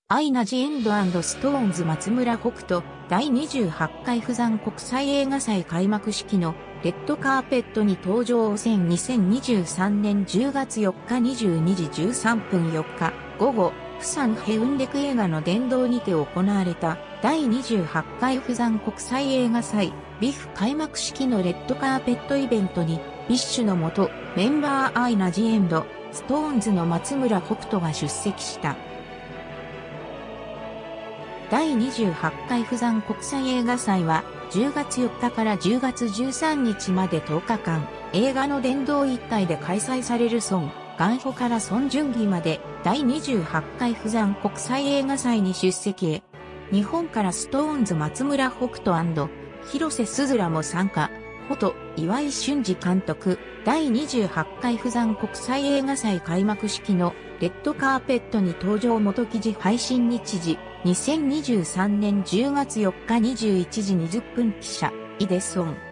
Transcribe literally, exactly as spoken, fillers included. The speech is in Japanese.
アイナ・ジ・エンド&ストーンズ松村北斗だいにじゅうはちかい釜山国際映画祭開幕式のレッドカーペットに登場。にせんにじゅうさんねんじゅうがつよっかにじゅうにじじゅうさんぷんよっか午後、釜山ヘウンデク映画の殿堂にて行われただいにじゅうはちかい釜山国際映画祭ビフ開幕式のレッドカーペットイベントにビッシュのもとメンバーアイナ・ジ・エンド、ストーンズの松村北斗が出席した。だいにじゅうはちかい釜山国際映画祭はじゅうがつよっかからじゅうがつじゅうさんにちまでとおかかん、映画の殿堂一体で開催されるソン・ガンホからソン・ジュンギまでだいにじゅうはちかい釜山国際映画祭に出席へ。日本からストーンズ松村北斗&広瀬すずらも参加。フォト、岩井俊二監督、だいにじゅうはちかい釜山国際映画祭開幕式のレッドカーペットに登場。元記事配信日時、にせんにじゅうさんねんじゅうがつよっかにじゅういちじにじゅっぷん記者、イデソン。